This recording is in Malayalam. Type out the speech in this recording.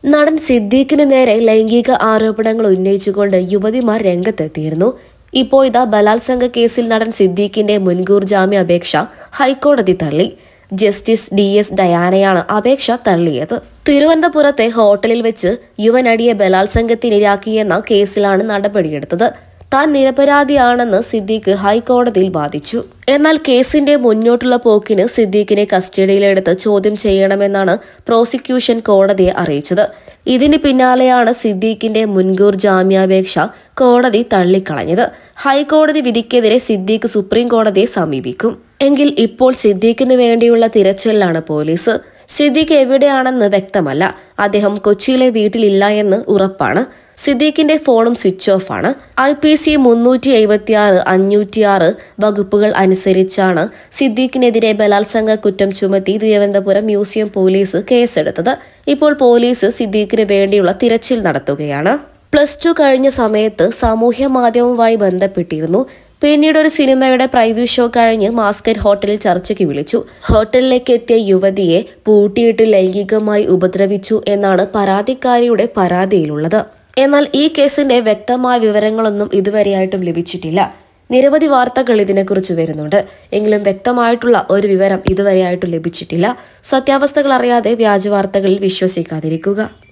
നടൻ സിദ്ദീഖിന് നേരെ ലൈംഗിക ആരോപണങ്ങൾ ഉന്നയിച്ചുകൊണ്ട് യുവതിമാർ രംഗത്തെത്തിയിരുന്നു. ഇപ്പോഴിതാ ബലാത്സംഗ കേസിൽ നടൻ സിദ്ദീഖിന്റെ മുൻകൂർ ജാമ്യാപേക്ഷ ഹൈക്കോടതി തള്ളി. ജസ്റ്റിസ് DS ഡയാനയാണ് അപേക്ഷ തള്ളിയത്. തിരുവനന്തപുരത്തെ ഹോട്ടലിൽ വെച്ച് യുവനടിയെ ബലാത്സംഗത്തിനിരയാക്കിയെന്ന കേസിലാണ് നടപടിയെടുത്തത്. താൻ നിരപരാധിയാണെന്ന് സിദ്ദീഖ് ഹൈക്കോടതിയിൽ വാദിച്ചു. എന്നാൽ കേസിന്റെ മുന്നോട്ടുള്ള പോക്കിന് സിദ്ദീഖിനെ കസ്റ്റഡിയിലെടുത്ത് ചോദ്യം ചെയ്യണമെന്നാണ് പ്രോസിക്യൂഷൻ കോടതിയെ അറിയിച്ചത്. ഇതിന് പിന്നാലെയാണ് സിദ്ദീഖിന്റെ മുൻകൂർ ജാമ്യാപേക്ഷ കോടതി തള്ളിക്കളഞ്ഞത്. ഹൈക്കോടതി വിധിക്കെതിരെ സിദ്ദീഖ് സുപ്രീം കോടതിയെ സമീപിക്കും. എങ്കിൽ ഇപ്പോൾ സിദ്ദീഖിന് വേണ്ടിയുള്ള തിരച്ചിലാണ് പോലീസ്. സിദ്ദീഖ് എവിടെയാണെന്ന് വ്യക്തമല്ല. അദ്ദേഹം കൊച്ചിയിലെ വീട്ടിലില്ല എന്ന് ഉറപ്പാണ്. സിദ്ദീഖിന്റെ ഫോണും സ്വിച്ച് ഓഫ് ആണ്. IPC 376, 506 വകുപ്പുകൾ അനുസരിച്ചാണ് സിദ്ദീഖിനെതിരെ ബലാത്സംഗ കുറ്റം ചുമത്തി തിരുവനന്തപുരം മ്യൂസിയം പോലീസ് കേസെടുത്തത്. ഇപ്പോൾ പോലീസ് സിദ്ദീഖിന് വേണ്ടിയുള്ള തിരച്ചിൽ നടത്തുകയാണ്. +2 കഴിഞ്ഞ സമയത്ത് സാമൂഹ്യ മാധ്യമവുമായി ബന്ധപ്പെട്ടിരുന്നു. പിന്നീട് ഒരു സിനിമയുടെ പ്രിവ്യൂ ഷോ കഴിഞ്ഞ് മാസ്കറ്റ് ഹോട്ടലിൽ ചർച്ചയ്ക്ക് വിളിച്ചു. ഹോട്ടലിലേക്ക് എത്തിയ യുവതിയെ പൂട്ടിയിട്ട് ലൈംഗികമായി ഉപദ്രവിച്ചു എന്നാണ് പരാതിക്കാരിയുടെ പരാതിയിലുള്ളത്. എന്നാൽ ഈ കേസിന്റെ വ്യക്തമായ വിവരങ്ങളൊന്നും ഇതുവരെയായിട്ടും ലഭിച്ചിട്ടില്ല. നിരവധി വാർത്തകൾ ഇതിനെക്കുറിച്ച് വരുന്നുണ്ട്. എങ്കിലും വ്യക്തമായിട്ടുള്ള ഒരു വിവരം ഇതുവരെയായിട്ടും ലഭിച്ചിട്ടില്ല. സത്യാവസ്ഥകൾ അറിയാതെ വ്യാജ വാർത്തകളിൽ വിശ്വസിക്കാതിരിക്കുക.